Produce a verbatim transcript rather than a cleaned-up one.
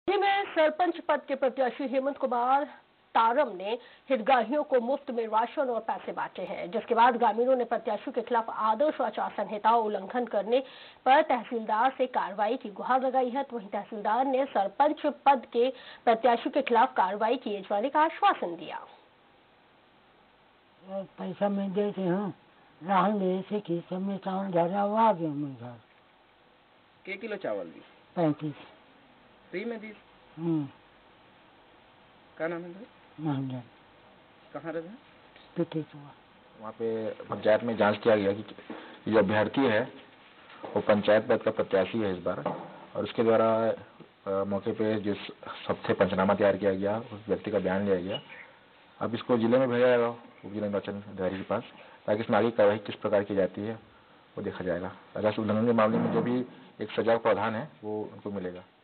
में सरपंच पद के प्रत्याशी हेमंत कुमार तारम ने हितग्राहियों को मुफ्त में राशन और पैसे बांटे हैं, जिसके बाद ग्रामीणों ने प्रत्याशी के खिलाफ आदर्श आचार संहिता उल्लंघन करने पर तहसीलदार से कार्रवाई की गुहार लगाई है। तो वहीं तहसीलदार ने सरपंच पद के प्रत्याशी के खिलाफ कार्रवाई किए जाने का आश्वासन दिया। पैसा मैं देते हूँ, राहन दे से कि सब में चावल झरा हुआ आ गया मैं घर। के किलो चावल दी? पैंतीस। फ्री में दी? हम्म। क्या नाम है? महाजन। कहाँ रहते हैं? पिटे चुआ। वहाँ पे पंचायत में जांच किया गया कि जो अभ्यर्थी है वो पंचायत पद का प्रत्याशी है इस बार, और उसके द्वारा मौके पे जिस सबसे पंचनामा तैयार किया गया उस व्यक्ति का बयान लिया गया। अब इसको जिले में भेजा जाएगा उप जिला निर्वाचन अधिकारी के पास, ताकि इसमें आगे कार्रवाई किस प्रकार की जाती है वो देखा जाएगा। अगर उल्लंघन के मामले में जो भी एक सजा का प्रावधान है वो उनको मिलेगा।